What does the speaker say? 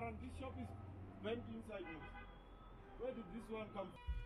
man, this shop is went inside me. Where did this one come from?